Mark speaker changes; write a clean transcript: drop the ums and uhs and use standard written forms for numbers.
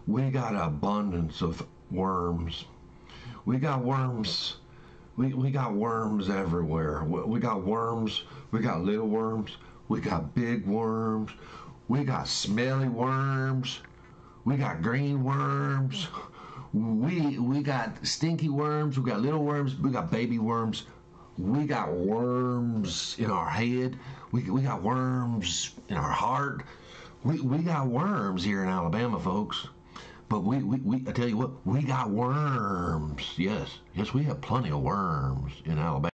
Speaker 1: We got an abundance of worms. We got worms. We got worms everywhere. We got worms. We got little worms. We got big worms. We got smelly worms. We got green worms. We got stinky worms. We got little worms. We got baby worms. We got worms in our head. We got worms in our heart. We got worms here in Alabama, folks. But I tell you what, we got worms. Yes, we have plenty of worms in Alabama.